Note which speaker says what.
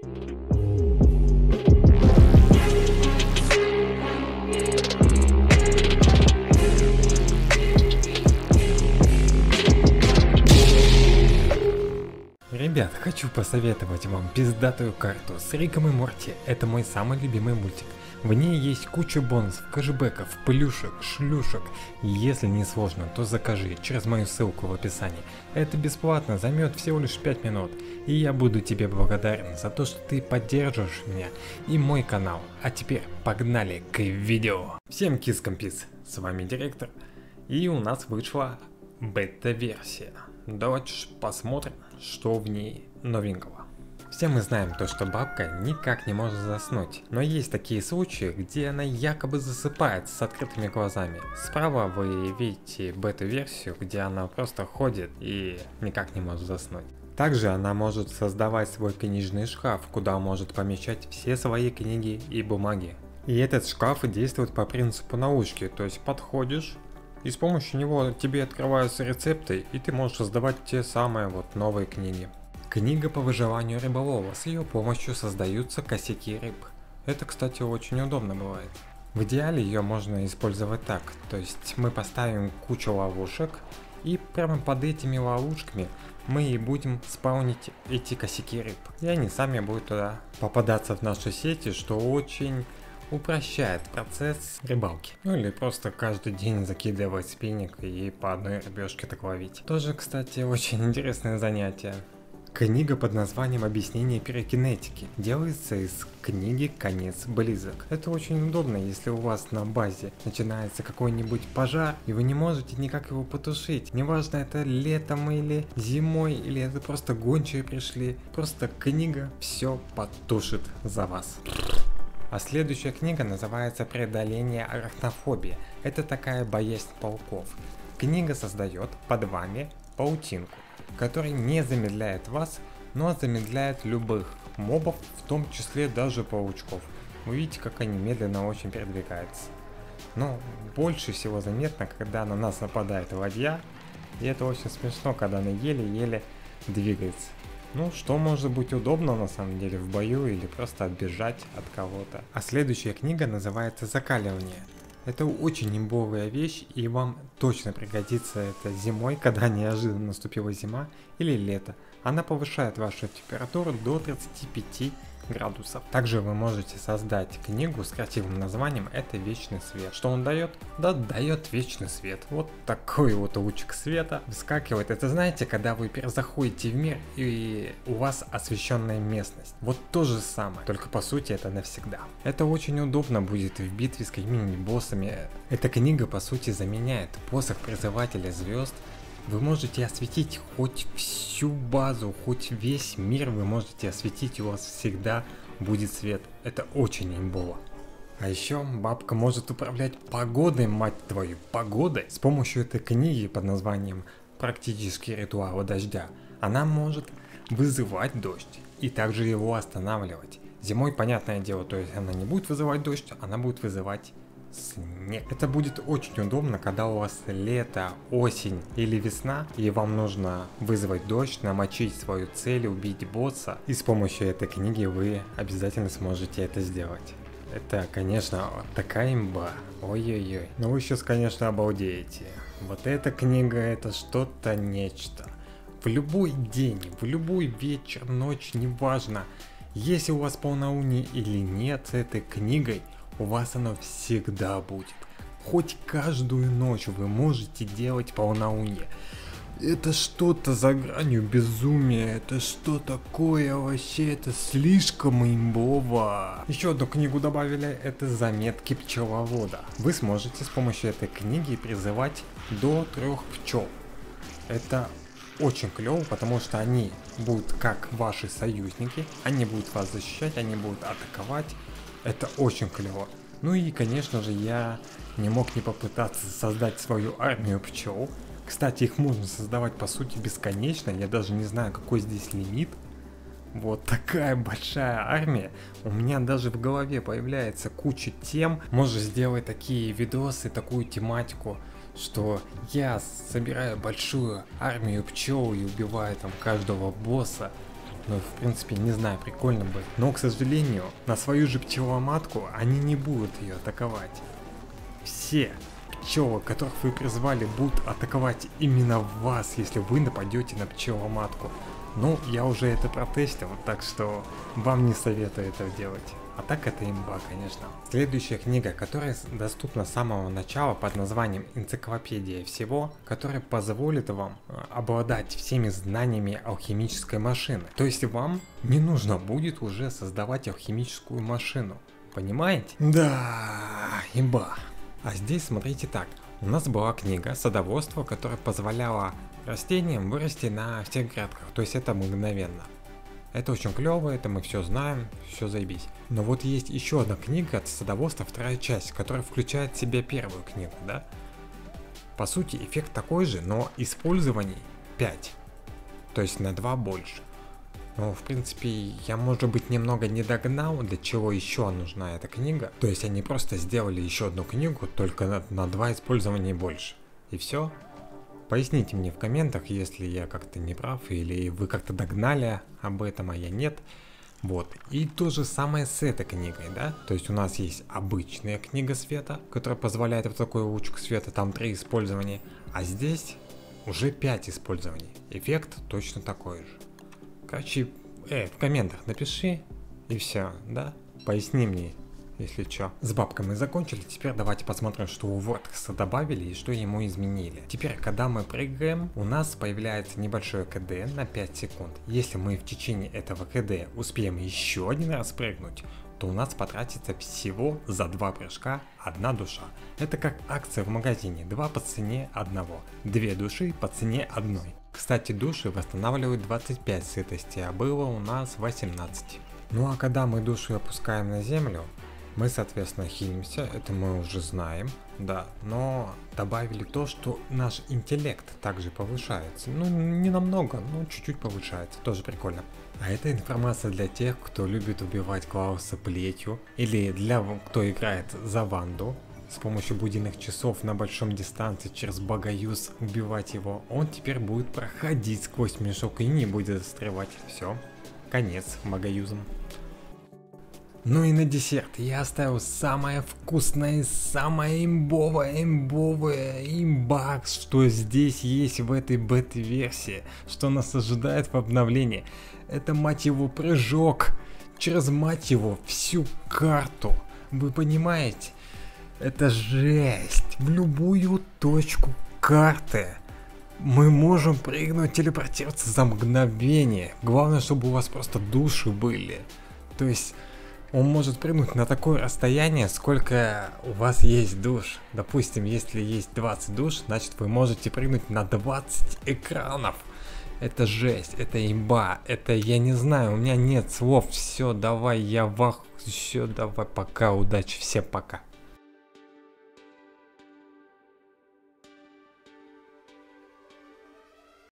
Speaker 1: Ребят, хочу посоветовать вам пиздатую карту с Риком и Морти. Это мой самый любимый мультик. В ней есть куча бонусов, кэшбэков, плюшек, шлюшек. Если не сложно, то закажи через мою ссылку в описании. Это бесплатно, займет всего лишь 5 минут. И я буду тебе благодарен за то, что ты поддерживаешь меня и мой канал. А теперь погнали к видео. Всем кис-компис, с вами Директор. И у нас вышла бета-версия. Давайте посмотрим, что в ней новенького. Все мы знаем то, что бабка никак не может заснуть, но есть такие случаи, где она якобы засыпает с открытыми глазами. Справа вы видите бета-версию, где она просто ходит и никак не может заснуть. Также она может создавать свой книжный шкаф, куда может помещать все свои книги и бумаги. И этот шкаф действует по принципу наушки, то есть подходишь, и с помощью него тебе открываются рецепты, и ты можешь создавать те самые новые книги. Книга по выживанию рыболова, с ее помощью создаются косяки рыб. Это, кстати, очень удобно бывает. В идеале ее можно использовать так, то есть мы поставим кучу ловушек, и прямо под этими ловушками мы и будем спаунить эти косяки рыб. И они сами будут туда попадаться в наши сети, что очень упрощает процесс рыбалки. Ну или просто каждый день закидывать спиннинг и по одной рыбешке так ловить. Тоже, кстати, очень интересное занятие. Книга под названием «Объяснение пирокинетики» делается из книги «Конец близок». Это очень удобно, если у вас на базе начинается какой-нибудь пожар, и вы не можете никак его потушить. Неважно, это летом или зимой, или это просто гончие пришли. Просто книга все потушит за вас. А следующая книга называется «Преодоление арахнофобии». Это такая боязнь пауков. Книга создает под вами паутинку, который не замедляет вас, но замедляет любых мобов, в том числе даже паучков. Вы видите, как они медленно очень передвигаются. Но больше всего заметно, когда на нас нападает ладья, и это очень смешно, когда она еле-еле двигается. Ну, что может быть удобно на самом деле в бою или просто отбежать от кого-то. А следующая книга называется «Закаливание». Это очень имбовая вещь, и вам точно пригодится это зимой, когда неожиданно наступила зима, или лето. Она повышает вашу температуру до 35 градусов. Также вы можете создать книгу с красивым названием «Это вечный свет». Что он дает? Да, дает вечный свет. Вот такой вот лучик света выскакивает. Это знаете, когда вы заходите в мир и у вас освещенная местность. Вот то же самое, только по сути это навсегда. Это очень удобно будет в битве с какими-нибудь боссами. Эта книга по сути заменяет посох призывателя звезд. Вы можете осветить хоть всю базу, хоть весь мир вы можете осветить, у вас всегда будет свет. Это очень имбово. А еще бабка может управлять погодой, мать твою, погодой. С помощью этой книги под названием «Практические ритуалы дождя» она может вызывать дождь и также его останавливать. Зимой, понятное дело, то есть она не будет вызывать дождь, она будет вызывать снег. Это будет очень удобно, когда у вас лето, осень или весна, и вам нужно вызвать дождь, намочить свою цель, убить босса. И с помощью этой книги вы обязательно сможете это сделать. Это, конечно, такая имба. Ой-ой-ой. Но вы сейчас, конечно, обалдеете. Вот эта книга, это что-то нечто. В любой день, в любой вечер, ночь, неважно, если у вас полнолуние или нет с этой книгой, у вас оно всегда будет. Хоть каждую ночь вы можете делать полнолуние. Это что-то за гранью безумия. Это что такое вообще? Это слишком имбово. Еще одну книгу добавили. Это заметки пчеловода. Вы сможете с помощью этой книги призывать до 3 пчел. Это очень клево, потому что они будут как ваши союзники. Они будут вас защищать, они будут атаковать. Это очень клево. Ну и, конечно же, я не мог не попытаться создать свою армию пчел. Кстати, их можно создавать по сути бесконечно. Я даже не знаю, какой здесь лимит. Вот такая большая армия. У меня даже в голове появляется куча тем. Можно сделать такие видосы, такую тематику, что я собираю большую армию пчел и убиваю там каждого босса. Ну, в принципе, не знаю, прикольно будет. Но, к сожалению, на свою же пчеломатку они не будут ее атаковать. Все пчелы, которых вы призвали, будут атаковать именно вас, если вы нападете на пчеломатку. Ну, я уже это протестил, так что вам не советую это делать. А так это имба, конечно. Следующая книга, которая доступна с самого начала под названием «Энциклопедия всего», которая позволит вам обладать всеми знаниями алхимической машины. То есть вам не нужно будет уже создавать алхимическую машину. Понимаете? Да, имба. А здесь смотрите так. У нас была книга «Садоводство», которая позволяла растениям вырасти на всех грядках. То есть это мгновенно. Это очень клево, это мы все знаем, все заебись. Но вот есть еще одна книга от садоводства, вторая часть, которая включает в себя первую книгу, да? По сути, эффект такой же, но использований 5. То есть на 2 больше. Ну, в принципе, я, может быть, немного не догнал, для чего еще нужна эта книга. То есть они просто сделали еще одну книгу, только на 2 использования больше. И все. Поясните мне в комментах, если я как-то не прав, или вы как-то догнали об этом, а я нет. Вот. И то же самое с этой книгой, да? То есть у нас есть обычная книга света, которая позволяет вот такой лучик света, там 3 использования. А здесь уже 5 использований. Эффект точно такой же. Короче, в комментах напиши, и все, да? Поясни мне, если чё. С бабками закончили, теперь давайте посмотрим, что у Вортекса добавили и что ему изменили. Теперь, когда мы прыгаем, у нас появляется небольшое КД на 5 секунд. Если мы в течение этого КД успеем еще один раз прыгнуть, то у нас потратится всего за 2 прыжка 1 душа. Это как акция в магазине, 2 по цене 1, 2 души по цене 1. Кстати, души восстанавливают 25 сытости, а было у нас 18. Ну а когда мы душу опускаем на землю, мы, соответственно, хилимся, это мы уже знаем, да, но добавили то, что наш интеллект также повышается. Ну, не намного, но чуть-чуть повышается, тоже прикольно. А это информация для тех, кто любит убивать Клауса плетью, или для кто играет за Ванду. С помощью будильных часов на большом дистанции через Багаюз убивать его, он теперь будет проходить сквозь мешок и не будет застревать. Все, конец Багаюзом. Ну и на десерт я оставил самое вкусное, самое имба, что здесь есть в этой бета-версии, что нас ожидает в обновлении. Это, мать его, прыжок через, мать его, всю карту. Вы понимаете? Это жесть. В любую точку карты мы можем прыгнуть, телепортироваться за мгновение. Главное, чтобы у вас просто души были. То есть он может прыгнуть на такое расстояние, сколько у вас есть душ. Допустим, если есть 20 душ, значит вы можете прыгнуть на 20 экранов. Это жесть, это имба, это я не знаю, у меня нет слов. Все, давай, я вах, все, давай, пока, удачи, всем пока.